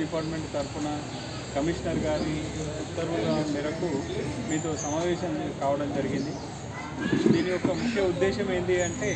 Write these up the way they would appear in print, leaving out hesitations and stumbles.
Department తరఫున commissioner గారి ఉత్తర్వుల మేరకు మీతో సమావేశం కావడం జరిగింది. దీని యొక్క ముఖ్య ఉద్దేశం ఏంటి అంటే,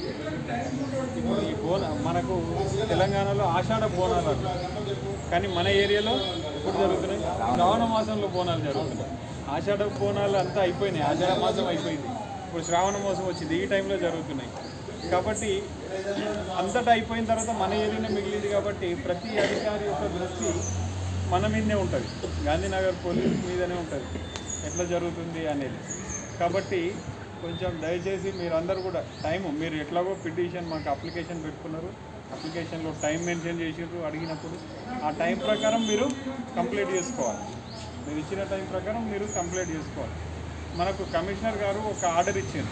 ఇప్పుడు ఈ మనకు తెలంగాణలో ఆషాఢ బోనాలు, కానీ మన ఏరియాలో ఇప్పుడు జరుగుతున్నాయి శ్రావణ మాసంలో బోనాలు జరుగుతున్నాయి. ఆషాఢ బోనాలు అంతా అయిపోయినాయి, ఆషాఢ మాసం అయిపోయింది, ఇప్పుడు శ్రావణ మాసం వచ్చింది, ఈ టైంలో జరుగుతున్నాయి. కాబట్టి అంతటా అయిపోయిన తర్వాత మన ఏరియానే మిగిలింది. కాబట్టి ప్రతి అధికారి యొక్క దృష్టి మన మీదనే ఉంటుంది, గాంధీనగర్ పోలీస్ మీదనే ఉంటుంది ఎట్లా జరుగుతుంది అనేది. కాబట్టి కొంచెం దయచేసి మీరందరూ కూడా మీరు ఎట్లాగో పిటిషన్ మాకు అప్లికేషన్ పెట్టుకున్నారు, అప్లికేషన్లో టైం మెన్షన్ చేసిర్రు, అడిగినప్పుడు ఆ టైం ప్రకారం మీరు కంప్లీట్ చేసుకోవాలి. మీరు ఇచ్చిన టైం ప్రకారం మీరు కంప్లీట్ చేసుకోవాలి. మనకు కమిషనర్ గారు ఒక ఆర్డర్ ఇచ్చారు,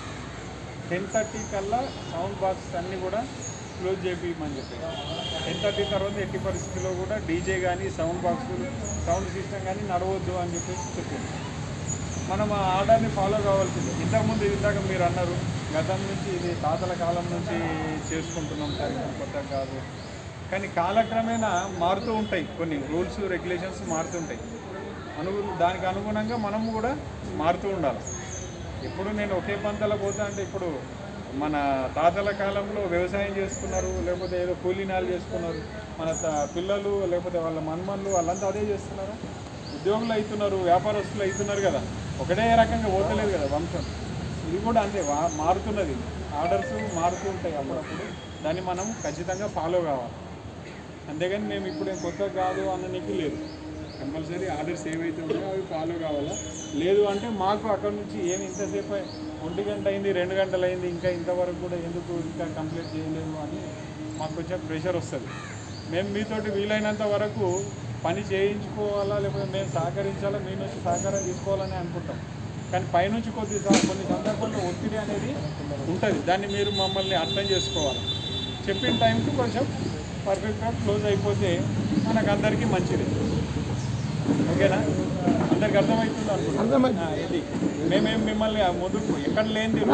10:30 కల్లా సౌండ్ బాక్స్ అన్నీ కూడా క్లోజ్ చేయించమని చెప్పారు. 10:30 తర్వాత ఎట్టి పరిస్థితుల్లో కూడా డీజే కానీ సౌండ్ బాక్సులు సౌండ్ సిస్టమ్ కానీ నడవద్దు అని చెప్పేసి చెప్పింది. మనం ఆ ఆర్డర్ని ఫాలో కావాల్సిందే. ఇందాక మీరు అన్నారు, గతం నుంచి ఇది తాతల కాలం నుంచి చేసుకుంటున్నాం సార్, కొత్త కాదు. కానీ కాలక్రమేణా మారుతూ ఉంటాయి, కొన్ని రూల్స్ రెగ్యులేషన్స్ మారుతుంటాయి. దానికి అనుగుణంగా మనం కూడా మారుతూ ఉండాలి. ఇప్పుడు నేను ఒకే పంతలో పోతా అంటే, ఇప్పుడు మన తాతల కాలంలో వ్యవసాయం చేసుకున్నారు, లేకపోతే ఏదో కూలీనాలు చేసుకున్నారు, మన పిల్లలు లేకపోతే వాళ్ళ మన్మన్లు వాళ్ళంతా అదే చేస్తున్నారు. ఉద్యోగులు అవుతున్నారు, వ్యాపారస్తులు అవుతున్నారు కదా, ఒకటే రకంగా పోతలేదు కదా వంశం. ఇది కూడా అంతే మారుతున్నది, ఆర్డర్స్ మారుతూ ఉంటాయి అప్పుడప్పుడు. దాన్ని మనం ఖచ్చితంగా ఫాలో కావాలి. అంతేగాని మేము ఇప్పుడు కొత్త కాదు అన్ననికి లేదు. కంపల్సరీ ఆర్డర్స్ ఏవైతే ఉన్నాయో అవి ఫాలో కావాలా. లేదు అంటే మాకు అక్కడ నుంచి ఏమి ఇంతసేపు 1 గంట అయింది, 2 గంటలు అయింది, ఇంకా ఇంతవరకు కూడా ఎందుకు ఇంకా కంప్లీట్ చేయలేదు అని మాకు కొంచెం ప్రెషర్ వస్తుంది. మేము మీతోటి వీలైనంత వరకు పని చేయించుకోవాలా, లేకపోతే మేము సహకరించాలా, మీ నుంచి సహకారం తీసుకోవాలని అనుకుంటాం. కానీ పైనుంచి కొన్ని సందర్భాల్లో ఒత్తిడి అనేది ఉంటుంది. దాన్ని మీరు మమ్మల్ని అర్థం చేసుకోవాలి. చెప్పిన టైంకి కొంచెం పర్ఫెక్ట్గా క్లోజ్ అయిపోతే మనకు అందరికీ మంచిది. ఓకేనా? అందరికి అర్థమవుతుంది అనుకుంటున్నా. ఇది మేమేం మిమ్మల్ని ముందుకు ఎక్కడ లేనిది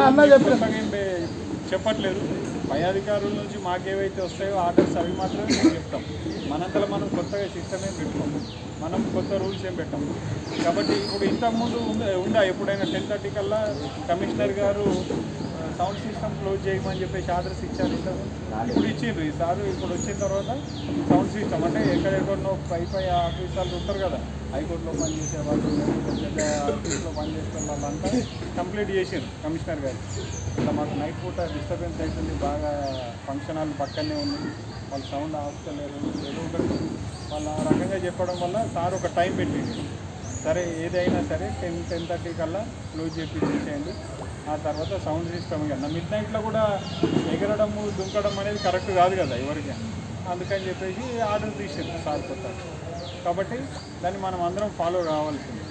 చెప్పట్లేదు. పై అధికారుల నుంచి మాకేవైతే వస్తాయో ఆర్డర్స్ అవి మాత్రమే మేము చెప్తాం. మనంతలో మనం కొత్తగా సిస్టమ్ ఏం పెట్టుకోము, మనం కొత్త రూల్స్ ఏం పెట్టాము. కాబట్టి ఇప్పుడు ఇంతకుముందు ఉందా ఎప్పుడైనా 10:30 కల్లా కమిషనర్ గారు సౌండ్ సిస్టమ్ క్లోజ్ చేయమని చెప్పేసి ఆర్డర్స్ ఇచ్చారు? ఇప్పుడు ఇచ్చిండ్రు ఈసారి. ఇప్పుడు వచ్చిన తర్వాత సౌండ్ సిస్టమ్ అంటే ఎక్కడెక్కడో పై ఆఫీసర్లు ఉంటారు కదా, హైకోర్టులో పనిచేసే వాళ్ళు, పెద్ద ఆఫీస్లో పనిచేసే వాళ్ళంతా కంప్లీట్ చేసిండ్రు కమిషనర్ గారు. ఇలా మాకు నైట్ పూట డిస్టర్బెన్స్ అవుతుంది, బాగా ఫంక్షన్ హాల్ పక్కనే ఉంది, వాళ్ళు సౌండ్ ఆపుతలేరు, ఏదో ఒకటి వాళ్ళు ఆ రకంగా చెప్పడం వల్ల సార్ ఒక టైం పెట్టింది. సరే ఏదైనా సరే 10:30 కల్లా క్లోజ్ చేయించేయండి. ఆ తర్వాత సౌండ్ సిస్టమ్ కన్నా మిడ్నైట్లో కూడా ఎగరడము దుంకడం అనేది కరెక్ట్ కాదు కదా ఎవరికి. అందుకని చెప్పేసి ఆర్డర్ తీసింది సార్ కొత్త. కాబట్టి దాన్ని మనం అందరం ఫాలో కావాల్సింది.